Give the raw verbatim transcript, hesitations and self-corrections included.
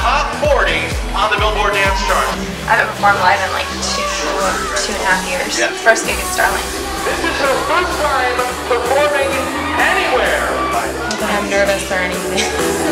top forty on the Billboard Dance Chart. I haven't performed live in like two, two and a half years. Yeah. First gig at Starling. This is her first time performing anywhere. Not that I'm nervous or anything.